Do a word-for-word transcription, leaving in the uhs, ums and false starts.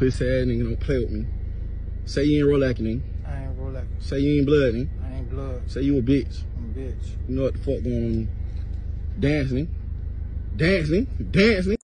pussy ass nigga, don't play with me. Say you ain't rolacking, nigga. I ain't rolacking. Say you ain't blood, nigga. I ain't blood. Say you a bitch. I'm a bitch. You know what the fuck going on? Dancing, dancing, dancing.